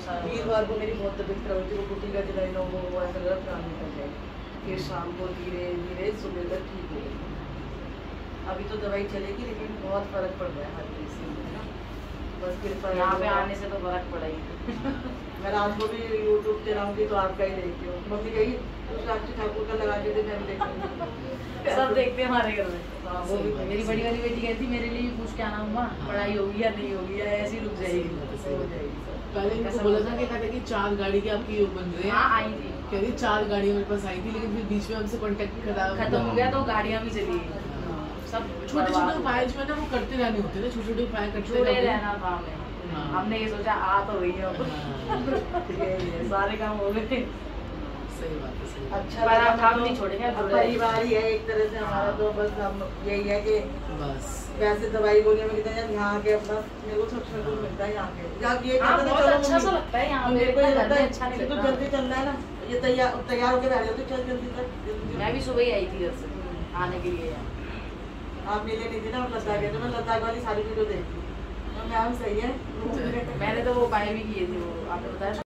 वीरवार को मेरी बहुत तबीयत खराब होती है, वो कुटी का जलाई ना वो ऐसा लगा प्राण निकल जाए। फिर शाम को धीरे धीरे सुबह तक ठीक हो गई। अभी तो दवाई चलेगी लेकिन बहुत फर्क पड़ रहा है हर चीज़ में ना। बस फिर यहाँ पे आने से तो फर्क पड़ेगी। मैं रात को भी यूट्यूब चलाऊंगी तो आपका ही देखती हूँ। मम्मी कही साक्षी ठाकुर का लगा के दे, मैं भी देखूंगी। सब देखते हैं हमारे घर में। हाँ, वो भी मेरी बड़ी वाली बेटी कहती मेरे लिए भी पूछ के आना मम्मा, पढ़ाई होगी या नहीं होगी या ऐसी रुक जाएगी। हो जाएगी। पहले इनको बोला था कि कहते कि 4 गाड़ी की आपकी बन रही है। हाँ आई थी, कह रही 4 गाड़ियाँ मेरे पास आई थी, लेकिन फिर बीच में हमसे कांटेक्ट खत्म हो गया तो गाड़ियाँ भी चली गई। सब छोटे छोटे उपाय जो है ना वो करते रहने होते हैं, छोटे छोटे उपाय करते जुड़े रहना था हमें। हाँ। हमने ये सोचा आ तो रही है अब। सारे काम हो गए। सही बात है, सही बात अच्छा पर लगा, आप काम तो नहीं छोड़ेंगे, अब जुड़े परिवार ही है एक तरह से हमारा। तो बस हम यही है कि है। बस वैसे दवाई गोलियां में कितना यहाँ आके अपना मेरे को सब सुकून मिलता है यहाँ के। जब ये हाँ, कहते हैं, बहुत चलो अच्छा सा मम्मी, लगता है यहाँ मेरे पे, को ये इतना लगता घर है में अच्छा नहीं तो लगता। जल्दी चलना है ना, ये तैयार होकर बैठ जाते चल जल्दी तक। मैं भी सुबह ही आई थी घर से आने के लिए यहाँ। आप मिले नहीं थे ना, हम लद्दाख गए थे। मैं लद्दाख वाली सारी वीडियो देखी। मैम सही है। मैंने तो वो उपाय भी किए थे, वो आपने बताया।